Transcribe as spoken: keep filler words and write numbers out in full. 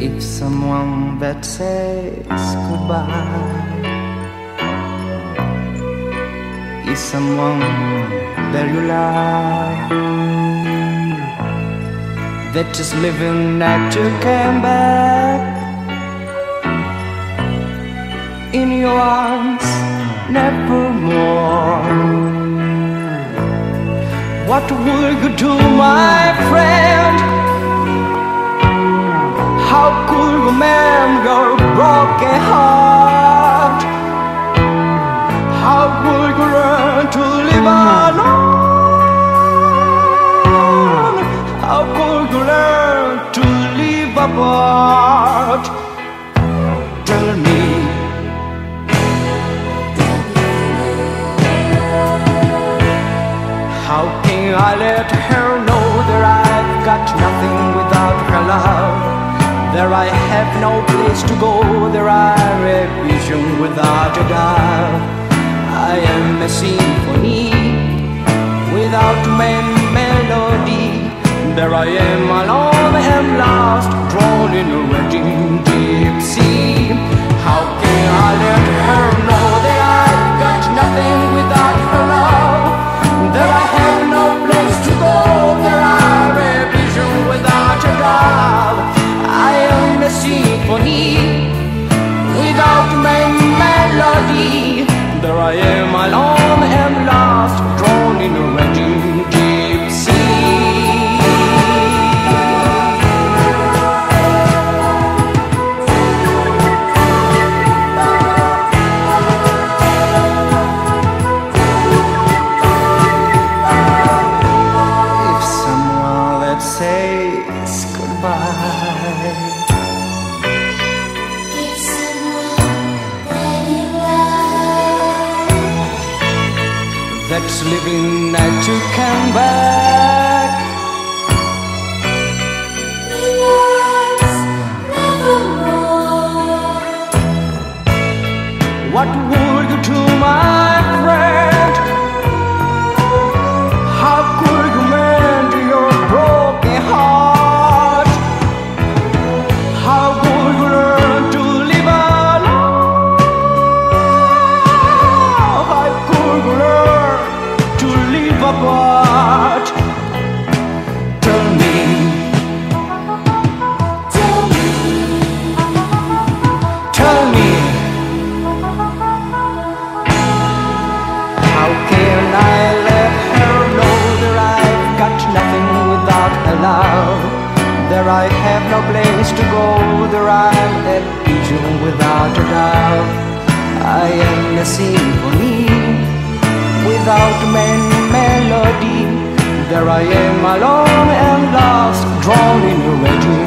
If someone that says goodbye is someone that you love, that is living not to come back in your arms nevermore. What will you do, my friend? How could you mend your broken heart? How could you learn to live alone? How could you learn to live apart? Tell me. How can I let her know that I've got nothing without her love? There I have no place to go, there I a vision without a doubt. I am a symphony without main melody. There I am alone and lost, drawn in a raging deep sea. How can I let her know that I've got nothing without her love? That I have no place to go, there I a vision without a doubt. I am a symphony without main melody. There I am alone and lost, drawn in a raging deep sea. If someone that says goodbye, that's living not to come back, what would you do, my friend? How could you mend your broken heart? How could you learn to live alone? How could you learn to live apart? Tell me. Tell me. Tell me. How can I let her know that I've got nothing without her love? There I have no place to go, there I'm a vision without a doubt. I am a symphony without main melody. There I am alone and lost, drawn in a raging